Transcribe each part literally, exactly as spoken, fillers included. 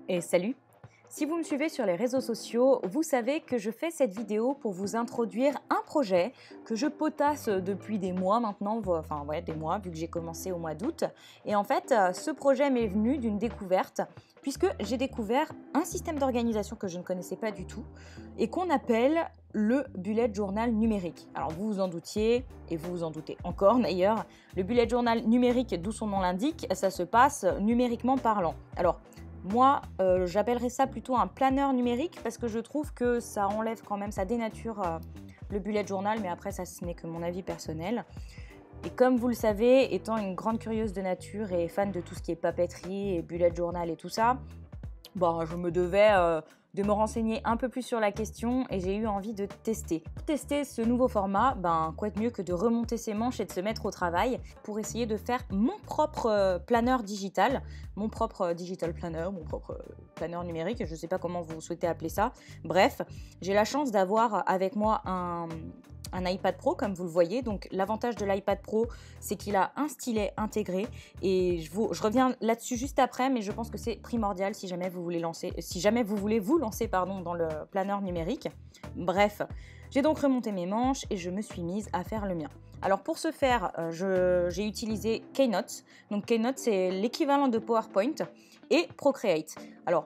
Et salut! Si vous me suivez sur les réseaux sociaux, vous savez que je fais cette vidéo pour vous introduire un projet que je potasse depuis des mois maintenant, enfin ouais, des mois vu que j'ai commencé au mois d'août. Et en fait, ce projet m'est venu d'une découverte puisque j'ai découvert un système d'organisation que je ne connaissais pas du tout et qu'on appelle le bullet journal numérique. Alors vous vous en doutiez et vous vous en doutez encore d'ailleurs, le bullet journal numérique, d'où son nom l'indique, ça se passe numériquement parlant. Alors moi, euh, j'appellerais ça plutôt un planeur numérique parce que je trouve que ça enlève quand même, ça dénature euh, le bullet journal, mais après ça ce n'est que mon avis personnel. Et comme vous le savez, étant une grande curieuse de nature et fan de tout ce qui est papeterie et bullet journal et tout ça, bon, je me devais euh, de me renseigner un peu plus sur la question et j'ai eu envie de tester. Pour tester ce nouveau format, ben, quoi de mieux que de remonter ses manches et de se mettre au travail pour essayer de faire mon propre euh, planeur digital, mon propre euh, digital planner, mon propre euh, planeur numérique, je ne sais pas comment vous souhaitez appeler ça. Bref, j'ai la chance d'avoir avec moi un... un iPad Pro comme vous le voyez. Donc l'avantage de l'iPad Pro, c'est qu'il a un stylet intégré et je, vous, je reviens là-dessus juste après, mais je pense que c'est primordial si jamais vous voulez lancer, si jamais vous voulez vous lancer pardon, dans le planeur numérique. Bref, j'ai donc remonté mes manches et je me suis mise à faire le mien. Alors pour ce faire, euh, j'ai utilisé Keynote. Donc Keynote, c'est l'équivalent de PowerPoint et Procreate. Alors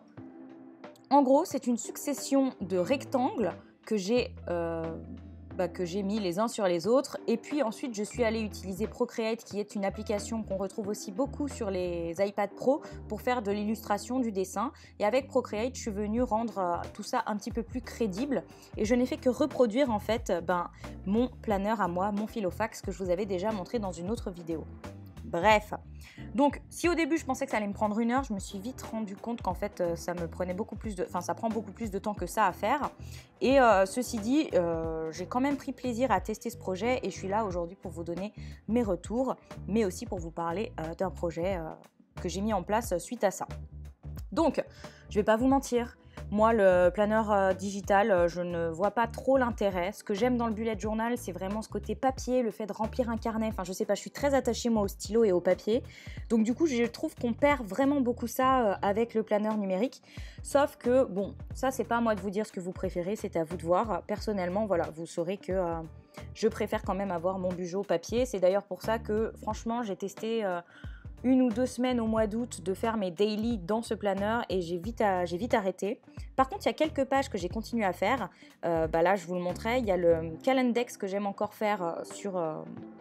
en gros, c'est une succession de rectangles que j'ai euh, Bah, que j'ai mis les uns sur les autres. Et puis ensuite, je suis allée utiliser Procreate, qui est une application qu'on retrouve aussi beaucoup sur les iPad Pro pour faire de l'illustration, du dessin. Et avec Procreate, je suis venue rendre euh, tout ça un petit peu plus crédible. Et je n'ai fait que reproduire en fait ben, mon planeur à moi, mon Filofax, que je vous avais déjà montré dans une autre vidéo. Bref, donc si au début je pensais que ça allait me prendre une heure, je me suis vite rendu compte qu'en fait ça me prenait beaucoup plus de, enfin ça prend beaucoup plus de temps que ça à faire. Et euh, ceci dit, euh, j'ai quand même pris plaisir à tester ce projet et je suis là aujourd'hui pour vous donner mes retours, mais aussi pour vous parler euh, d'un projet euh, que j'ai mis en place suite à ça. Donc, je vais pas vous mentir. Moi, le planeur euh, digital, euh, je ne vois pas trop l'intérêt. Ce que j'aime dans le bullet journal, c'est vraiment ce côté papier, le fait de remplir un carnet. Enfin, je sais pas, je suis très attachée moi au stylo et au papier. Donc du coup, je trouve qu'on perd vraiment beaucoup ça euh, avec le planeur numérique. Sauf que, bon, ça, c'est pas à moi de vous dire ce que vous préférez, c'est à vous de voir. Personnellement, voilà, vous saurez que euh, je préfère quand même avoir mon bugeot papier. C'est d'ailleurs pour ça que, franchement, j'ai testé... Euh, une ou deux semaines au mois d'août de faire mes daily dans ce planeur et j'ai vite, à, j'ai vite arrêté. Par contre, il y a quelques pages que j'ai continué à faire. Euh, bah là, je vous le montrais. Il y a le Calendex que j'aime encore faire sur, euh,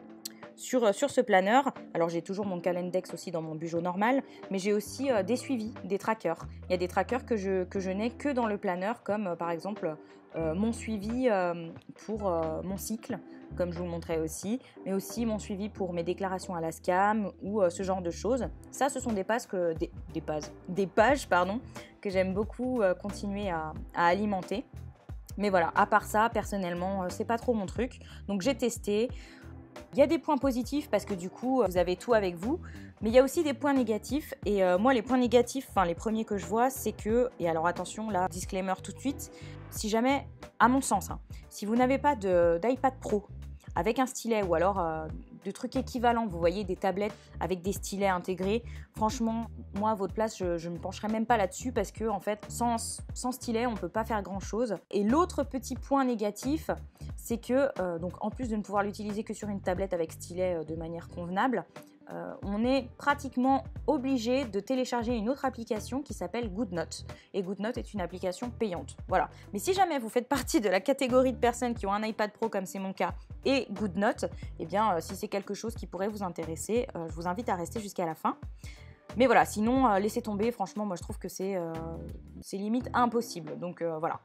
sur, sur ce planeur. Alors, j'ai toujours mon Calendex aussi dans mon bugeot normal, mais j'ai aussi euh, des suivis, des trackers. Il y a des trackers que je, que je n'ai que dans le planeur, comme euh, par exemple euh, mon suivi euh, pour euh, mon cycle, comme je vous le montrais aussi, mais aussi mon suivi pour mes déclarations à la SCAM ou euh, ce genre de choses. Ça, ce sont des pages, que, des, des pages, des pages pardon, que j'aime beaucoup euh, continuer à, à alimenter. Mais voilà, à part ça, personnellement, euh, c'est pas trop mon truc. Donc j'ai testé. Il y a des points positifs parce que du coup, vous avez tout avec vous, mais il y a aussi des points négatifs. Et euh, moi, les points négatifs, enfin les premiers que je vois, c'est que, et alors attention, là, disclaimer tout de suite, si jamais, à mon sens, hein, si vous n'avez pas de, d'iPad Pro avec un stylet ou alors euh, de trucs équivalents, vous voyez des tablettes avec des stylets intégrés, franchement, moi à votre place, je ne me pencherai même pas là-dessus parce que en fait, sans, sans stylet, on ne peut pas faire grand-chose. Et l'autre petit point négatif, c'est que, euh, donc en plus de ne pouvoir l'utiliser que sur une tablette avec stylet euh, de manière convenable, euh, on est pratiquement obligé de télécharger une autre application qui s'appelle GoodNote. Et GoodNote est une application payante. Voilà. Mais si jamais vous faites partie de la catégorie de personnes qui ont un iPad Pro, comme c'est mon cas, et GoodNote, eh bien, euh, si c'est quelque chose qui pourrait vous intéresser, euh, je vous invite à rester jusqu'à la fin. Mais voilà, sinon, euh, laissez tomber. Franchement, moi, je trouve que c'est euh, c'est limite impossible. Donc, euh, voilà.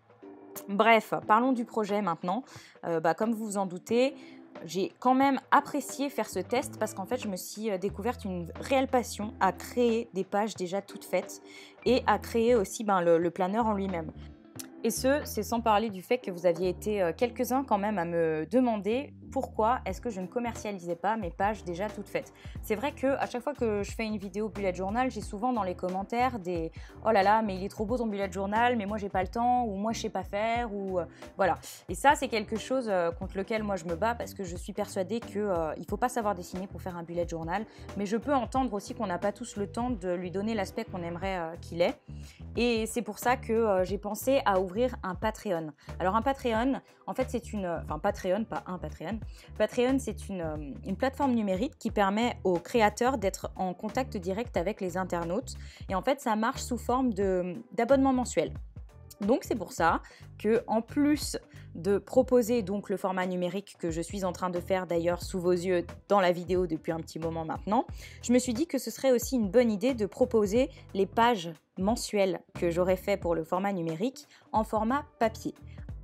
Bref, parlons du projet maintenant. Euh, bah, comme vous vous en doutez, j'ai quand même apprécié faire ce test parce qu'en fait, je me suis découverte une réelle passion à créer des pages déjà toutes faites et à créer aussi ben, le, le planeur en lui-même. Et ce, c'est sans parler du fait que vous aviez été quelques-uns quand même à me demander pourquoi est-ce que je ne commercialisais pas mes pages déjà toutes faites. C'est vrai qu'à chaque fois que je fais une vidéo bullet journal, j'ai souvent dans les commentaires des « Oh là là, mais il est trop beau ton bullet journal, mais moi j'ai pas le temps » ou « Moi je sais pas faire » ou euh, voilà. Et ça, c'est quelque chose euh, contre lequel moi je me bats parce que je suis persuadée qu'il euh, ne faut pas savoir dessiner pour faire un bullet journal, mais je peux entendre aussi qu'on n'a pas tous le temps de lui donner l'aspect qu'on aimerait euh, qu'il ait. Et c'est pour ça que euh, j'ai pensé à ouvrir un Patreon. Alors un Patreon, en fait c'est une... Enfin Patreon, pas un Patreon. Patreon, c'est une, euh, une plateforme numérique qui permet aux créateurs d'être en contact direct avec les internautes. Et en fait, ça marche sous forme de, d'abonnement mensuel. Donc c'est pour ça que, en plus de proposer donc le format numérique que je suis en train de faire d'ailleurs sous vos yeux dans la vidéo depuis un petit moment maintenant, je me suis dit que ce serait aussi une bonne idée de proposer les pages mensuelles que j'aurais fait pour le format numérique en format papier.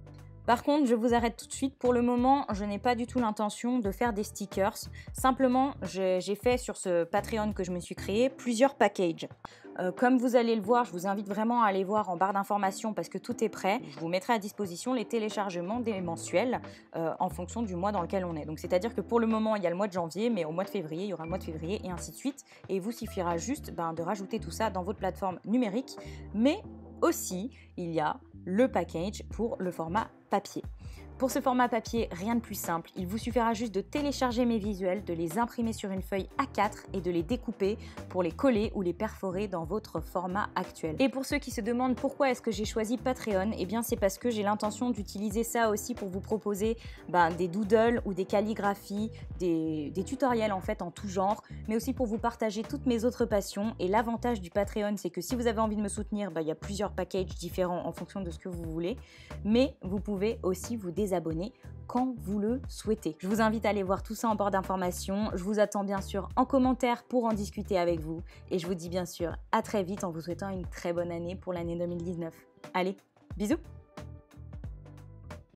Par contre, je vous arrête tout de suite. Pour le moment, je n'ai pas du tout l'intention de faire des stickers. Simplement, j'ai fait sur ce Patreon que je me suis créé plusieurs packages. Euh, comme vous allez le voir, je vous invite vraiment à aller voir en barre d'informations parce que tout est prêt. Je vous mettrai à disposition les téléchargements des mensuels euh, en fonction du mois dans lequel on est. Donc, c'est-à-dire que pour le moment, il y a le mois de janvier, mais au mois de février, il y aura le mois de février et ainsi de suite. Et il vous suffira juste ben, de rajouter tout ça dans votre plateforme numérique. Mais aussi, il y a le package pour le format papier. Pour ce format papier, rien de plus simple. Il vous suffira juste de télécharger mes visuels, de les imprimer sur une feuille A quatre et de les découper pour les coller ou les perforer dans votre format actuel. Et pour ceux qui se demandent pourquoi est-ce que j'ai choisi Patreon, eh bien c'est parce que j'ai l'intention d'utiliser ça aussi pour vous proposer ben, des doodles ou des calligraphies, des, des tutoriels en fait en tout genre, mais aussi pour vous partager toutes mes autres passions. Et l'avantage du Patreon, c'est que si vous avez envie de me soutenir, ben, il y a plusieurs packages différents en fonction de ce que vous voulez, mais vous pouvez aussi vous désabonner quand vous le souhaitez. Je vous invite à aller voir tout ça en barre d'informations. Je vous attends bien sûr en commentaire pour en discuter avec vous. Et je vous dis bien sûr à très vite en vous souhaitant une très bonne année pour l'année deux mille dix-neuf. Allez, bisous!